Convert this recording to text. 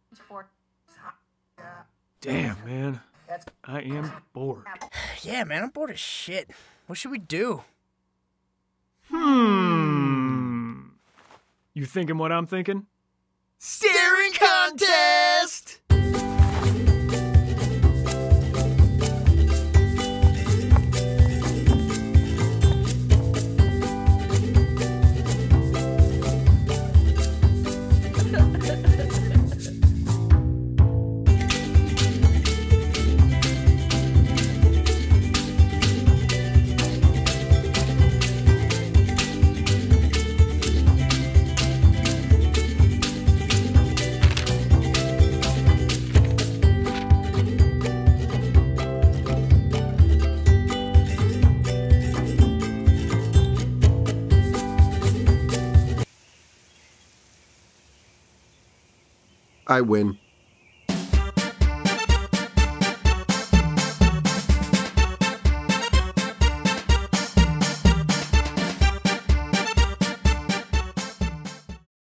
Damn, man. I am bored. Yeah, man, I'm bored as shit. What should we do? You thinking what I'm thinking? Staring contest! I win.